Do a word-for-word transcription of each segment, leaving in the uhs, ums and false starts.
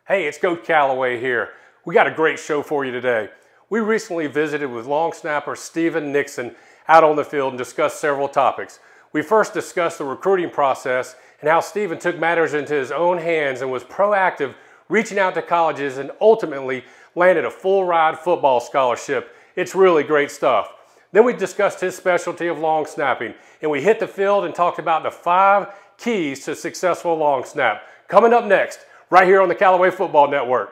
Hey, it's Coach Calloway here. We got a great show for you today. We recently visited with long snapper Steven Nixon out on the field and discussed several topics. We first discussed the recruiting process and how Steven took matters into his own hands and was proactive, reaching out to colleges and ultimately landed a full-ride football scholarship. It's really great stuff. Then we discussed his specialty of long snapping, and we hit the field and talked about the five keys to successful long snap. Coming up next, right here on the Calloway Football Network.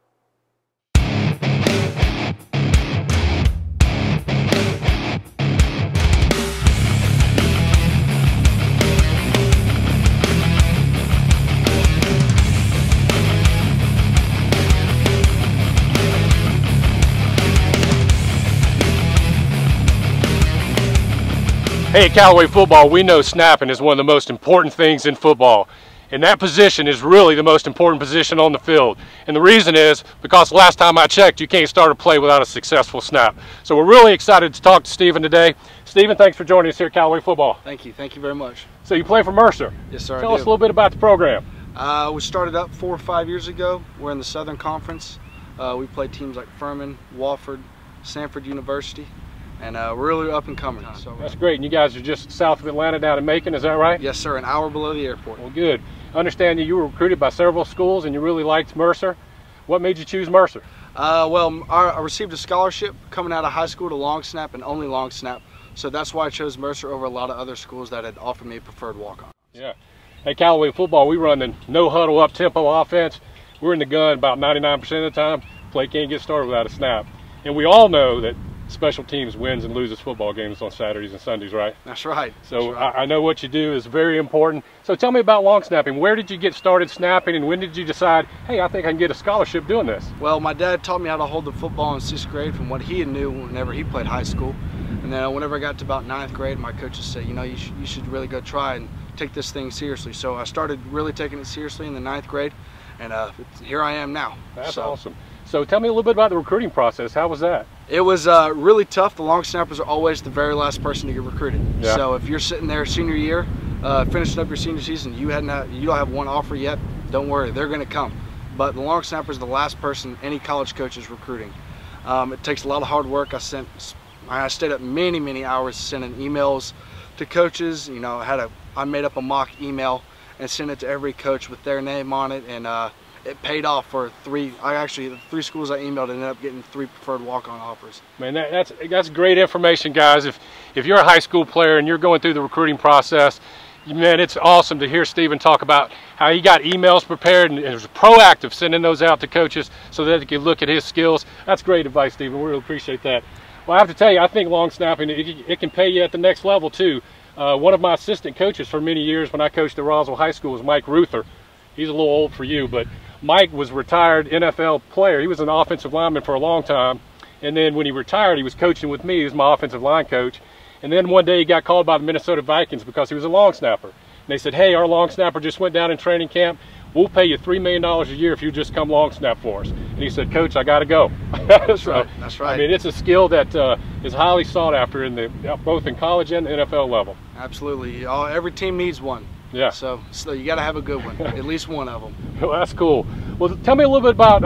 Hey, at Calloway Football, we know snapping is one of the most important things in football. And that position is really the most important position on the field. And the reason is because last time I checked, you can't start a play without a successful snap. So we're really excited to talk to Steven today. Steven, thanks for joining us here at Calloway Football. Thank you. Thank you very much. So you play for Mercer. Yes, sir. Tell I us do. a little bit about the program. Uh, we started up four or five years ago. We're in the Southern Conference. Uh, we played teams like Furman, Wofford, Sanford University. And uh, we're really up and coming. So that's great. And you guys are just south of Atlanta down in Macon, is that right? Yes, sir. An hour below the airport. Well, good. I understand that you were recruited by several schools and you really liked Mercer. What made you choose Mercer? Uh, well, I received a scholarship coming out of high school to long snap and only long snap. So that's why I chose Mercer over a lot of other schools that had offered me a preferred walk-on. Yeah. At Calloway Football, we run the no-huddle, up-tempo offense. We're in the gun about ninety-nine percent of the time. Play can't get started without a snap. And we all know that special teams wins and loses football games on Saturdays and Sundays, right? That's right. So That's right. I, I know what you do is very important. So tell me about long snapping. Where did you get started snapping, and when did you decide, hey, I think I can get a scholarship doing this? Well, my dad taught me how to hold the football in sixth grade from what he knew whenever he played high school. And then whenever I got to about ninth grade, my coaches said, you know, you, sh you should really go try and take this thing seriously. So I started really taking it seriously in the ninth grade, and uh, here I am now. That's so. awesome. So tell me a little bit about the recruiting process. How was that? It was uh, really tough. The long snappers are always the very last person to get recruited. Yeah. So if you're sitting there senior year, uh, finishing up your senior season, you hadn't had, you don't have one offer yet, don't worry, they're going to come. But the long snapper is the last person any college coach is recruiting. Um, it takes a lot of hard work. I sent, I stayed up many, many hours sending emails to coaches. You know, I had a, I made up a mock email and sent it to every coach with their name on it, and uh, it paid off for three. I actually the three schools I emailed ended up getting three preferred walk-on offers. Man, that, that's that's great information, guys. If if you're a high school player and you're going through the recruiting process, man, it's awesome to hear Steven talk about how he got emails prepared and, and was proactive sending those out to coaches so that they could look at his skills. That's great advice, Steven. We really appreciate that. Well, I have to tell you, I think long snapping it, it can pay you at the next level too. Uh, one of my assistant coaches for many years when I coached at Roswell High School was Mike Ruther. He's a little old for you, but Mike was a retired N F L player. He was an offensive lineman for a long time. And then when he retired, he was coaching with me. He was my offensive line coach. And then one day he got called by the Minnesota Vikings because he was a long snapper. And they said, hey, our long snapper just went down in training camp. We'll pay you three million dollars a year if you just come long snap for us. And he said, Coach, I got to go. That's so, right. That's right. I mean, it's a skill that uh, is highly sought after in the both in college and the N F L level. Absolutely. All, every team needs one. Yeah. So, so you got to have a good one, at least one of them. Well, that's cool. Well, tell me a little bit about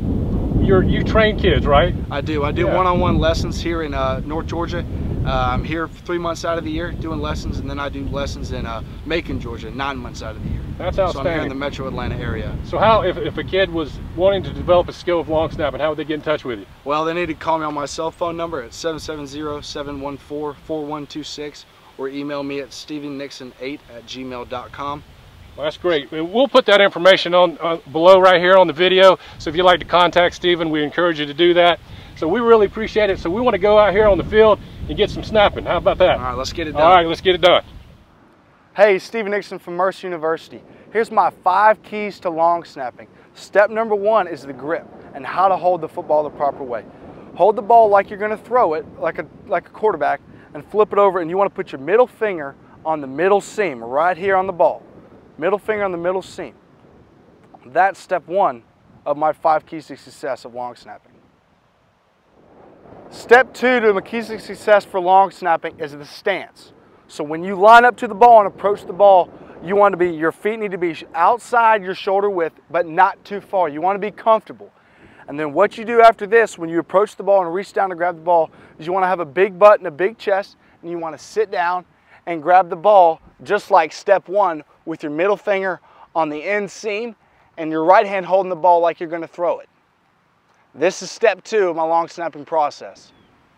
um, your you train kids, right? I do. I do yeah. one-on-one lessons here in uh, North Georgia. Uh, I'm here three months out of the year doing lessons, and then I do lessons in uh, Macon, Georgia, nine months out of the year. That's outstanding. outstanding. So I'm here in the Metro Atlanta area. So how, if, if a kid was wanting to develop a skill of long snapping, how would they get in touch with you? Well, they need to call me on my cell phone number at seven seven zero, seven one four, four one two six or email me at steven nixon eight at gmail dot com. Well, that's great. We'll put that information on uh, below right here on the video. So if you'd like to contact Steven, we encourage you to do that. So we really appreciate it. So we want to go out here on the field and get some snapping. How about that? All right, let's get it done. All right, let's get it done. Hey, Steven Nixon from Mercer University. Here's my five keys to long snapping. Step number one is the grip and how to hold the football the proper way. Hold the ball like you're going to throw it, like a, like a quarterback, and flip it over, and you want to put your middle finger on the middle seam right here on the ball. Middle finger on the middle seam. That's step one of my five keys to success of long snapping. Step two to the keys to success for long snapping is the stance. So when you line up to the ball and approach the ball, you want to be, your feet need to be outside your shoulder width, but not too far. You want to be comfortable. And then what you do after this, when you approach the ball and reach down to grab the ball, is you want to have a big butt and a big chest, and you want to sit down and grab the ball just like step one with your middle finger on the end seam and your right hand holding the ball like you're going to throw it. This is step two of my long snapping process.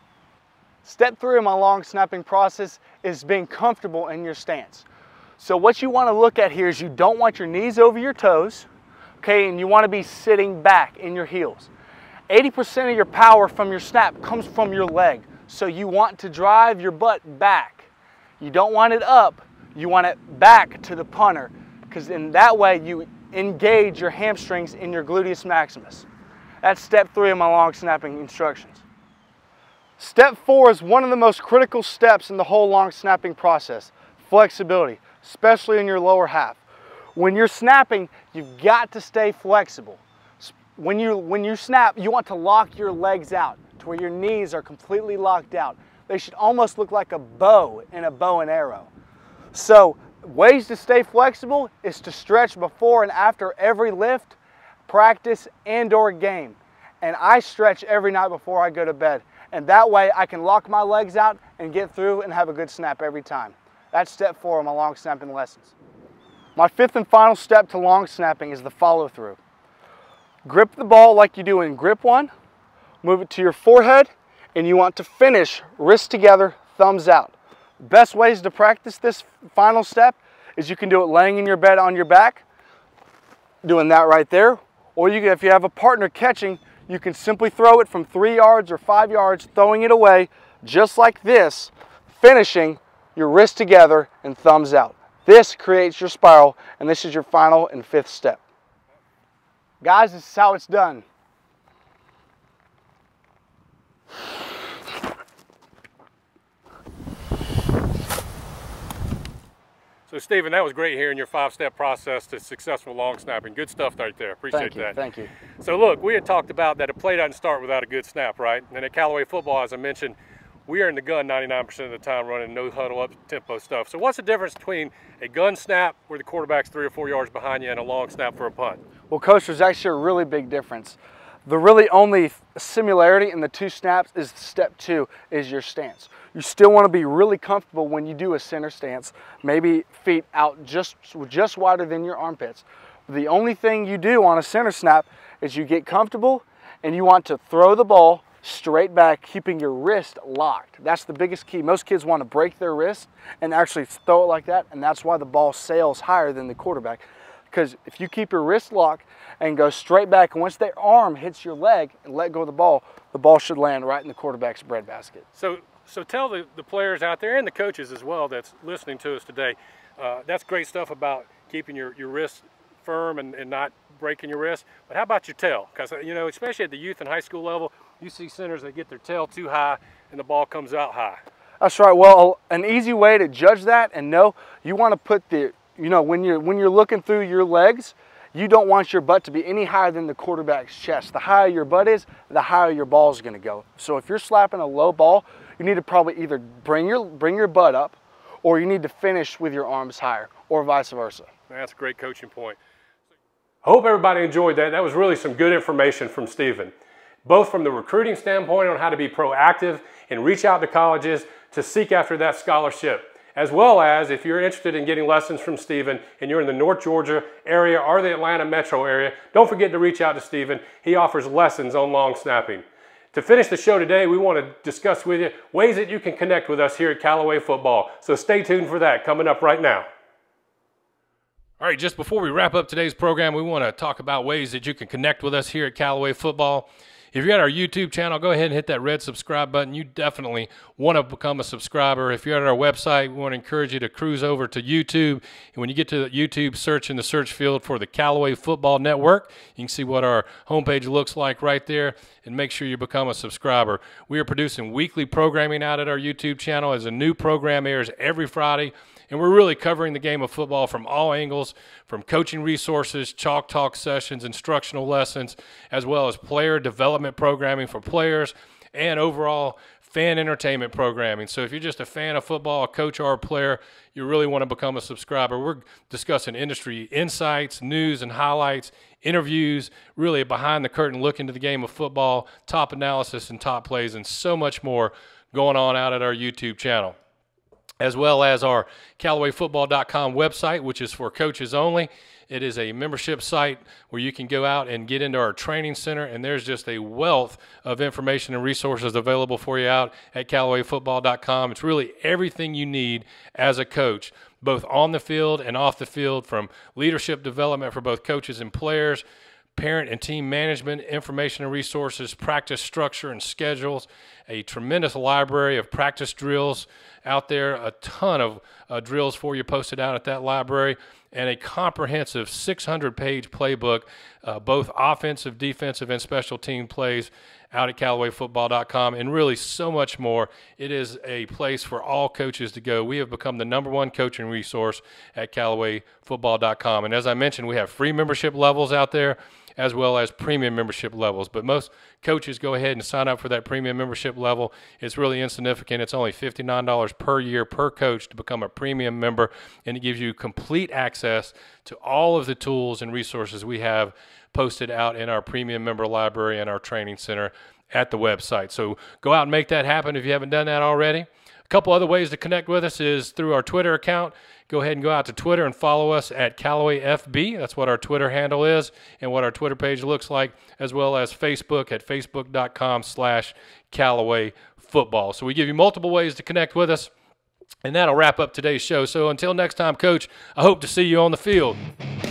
Step three of my long snapping process is being comfortable in your stance. So what you want to look at here is you don't want your knees over your toes. Okay, and you want to be sitting back in your heels. eighty percent of your power from your snap comes from your leg. So you want to drive your butt back. You don't want it up, you want it back to the punter, because in that way you engage your hamstrings in your gluteus maximus. That's step three of my long snapping instructions. Step four is one of the most critical steps in the whole long snapping process, flexibility, especially in your lower half. When you're snapping, you've got to stay flexible. When you, when you snap, you want to lock your legs out to where your knees are completely locked out. They should almost look like a bow in a bow and arrow. So ways to stay flexible is to stretch before and after every lift, practice, and or game. And I stretch every night before I go to bed. And that way I can lock my legs out and get through and have a good snap every time. That's step four of my long snapping lessons. My fifth and final step to long snapping is the follow through. Grip the ball like you do in grip one, move it to your forehead, and you want to finish wrists together, thumbs out. Best ways to practice this final step is you can do it laying in your bed on your back, doing that right there, or you can, if you have a partner catching, you can simply throw it from three yards or five yards, throwing it away just like this, finishing your wrists together and thumbs out. This creates your spiral, and this is your final and fifth step. Guys, this is how it's done. So Steven, that was great hearing your five-step process to successful long snapping. Good stuff right there. Appreciate thank you, that. Thank you. So look, we had talked about that a play doesn't start without a good snap, right? And at Callaway football, as I mentioned, we are in the gun ninety-nine percent of the time running no huddle up tempo stuff. So what's the difference between a gun snap where the quarterback's three or four yards behind you and a long snap for a punt? Well, Coach, there's actually a really big difference. The really only similarity in the two snaps is step two is your stance. You still want to be really comfortable when you do a center stance, maybe feet out just, just wider than your armpits. The only thing you do on a center snap is you get comfortable and you want to throw the ball straight back, keeping your wrist locked. That's the biggest key. Most kids want to break their wrist and actually throw it like that, and that's why the ball sails higher than the quarterback. Because if you keep your wrist locked and go straight back, and once their arm hits your leg and let go of the ball, the ball should land right in the quarterback's breadbasket. So, so tell the, the players out there and the coaches as well that's listening to us today, uh, that's great stuff about keeping your, your wrist firm and, and not breaking your wrist. But how about your tail? Because, you know, especially at the youth and high school level, you see centers that get their tail too high and the ball comes out high. That's right. Well, an easy way to judge that and know, you want to put the, you know, when you're, when you're looking through your legs, you don't want your butt to be any higher than the quarterback's chest. The higher your butt is, the higher your ball is going to go. So if you're slapping a low ball, you need to probably either bring your, bring your butt up, or you need to finish with your arms higher, or vice versa. That's a great coaching point. I hope everybody enjoyed that. That was really some good information from Steven, both from the recruiting standpoint on how to be proactive and reach out to colleges to seek after that scholarship, as well as if you're interested in getting lessons from Steven and you're in the North Georgia area or the Atlanta metro area, don't forget to reach out to Steven. He offers lessons on long snapping. To finish the show today, we want to discuss with you ways that you can connect with us here at Callaway Football. So stay tuned for that coming up right now. All right, just before we wrap up today's program, we want to talk about ways that you can connect with us here at Callaway Football. If you're at our YouTube channel, go ahead and hit that red subscribe button. You definitely want to become a subscriber. If you're at our website, we want to encourage you to cruise over to YouTube. And when you get to YouTube, search in the search field for the Callaway Football Network. You can see what our homepage looks like right there, and make sure you become a subscriber. We are producing weekly programming out at our YouTube channel as a new program airs every Friday. And we're really covering the game of football from all angles, from coaching resources, chalk talk sessions, instructional lessons, as well as player development programming for players, and overall fan entertainment programming. So if you're just a fan of football, a coach or a player, you really want to become a subscriber. We're discussing industry insights, news and highlights, interviews, really a behind the curtain look into the game of football, top analysis and top plays, and so much more going on out at our YouTube channel, as well as our Callaway Football dot com website, which is for coaches only. It is a membership site where you can go out and get into our training center, and there's just a wealth of information and resources available for you out at Callaway Football dot com. It's really everything you need as a coach, both on the field and off the field, from leadership development for both coaches and players, parent and team management, information and resources, practice structure and schedules, a tremendous library of practice drills out there, a ton of uh, drills for you posted out at that library, and a comprehensive six hundred page playbook, uh, both offensive, defensive, and special team plays out at Callaway Football dot com, and really so much more. It is a place for all coaches to go. We have become the number one coaching resource at Callaway Football dot com. And as I mentioned, we have free membership levels out there, as well as premium membership levels. But most coaches go ahead and sign up for that premium membership level. It's really insignificant. It's only fifty-nine dollars per year per coach to become a premium member, and it gives you complete access to all of the tools and resources we have posted out in our premium member library and our training center at the website. So go out and make that happen if you haven't done that already. A couple other ways to connect with us is through our Twitter account. Go ahead and go out to Twitter and follow us at Callaway F B. That's what our Twitter handle is and what our Twitter page looks like, as well as Facebook at facebook dot com slash Callaway Football. So we give you multiple ways to connect with us, and that'll wrap up today's show. So until next time, Coach, I hope to see you on the field.